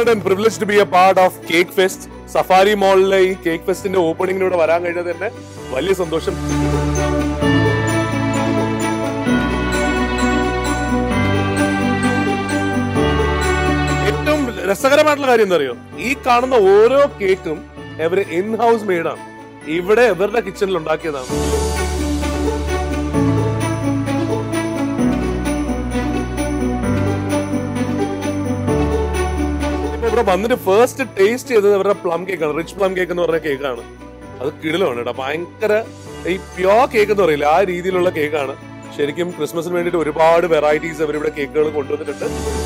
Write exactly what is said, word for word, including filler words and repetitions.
and privileged to be a part of Cake Fest. Safari മോളിലെ ഈ cake ഫെസ്റ്റിന്റെ ഓപ്പണിംഗിലൂടെ വരാൻ കഴിഞ്ഞത് തന്നെ വലിയ സന്തോഷം. ഏറ്റവും രസകരമായിട്ടുള്ള കാര്യം എന്താ അറിയോ, ഈ കാണുന്ന ഓരോ കേക്കും ഇവര് ഇൻ ഹൗസ് മെയ്ഡാണ്, ഇവിടെ ഇവരുടെ കിച്ചണിൽ ഉണ്ടാക്കിയതാണ്. ഇവിടെ വന്നിട്ട് ഫസ്റ്റ് ടേസ്റ്റ് ചെയ്തത് ഇവരുടെ പ്ലം കേക്കാണ്. റിച്ച് പ്ലം കേക്ക് എന്ന് പറഞ്ഞ കേക്കാണ്. അത് കിടിലമാണ് കേട്ടോ, ഭയങ്കര ഈ പ്യോർ കേക്ക് എന്ന് പറയില്ല ആ രീതിയിലുള്ള കേക്കാണ്. ശരിക്കും ക്രിസ്മസിന് വേണ്ടിയിട്ട് ഒരുപാട് വെറൈറ്റീസ് അവരിവിടെ കേക്കുകൾ കൊണ്ടുവന്നിട്ടുണ്ട്.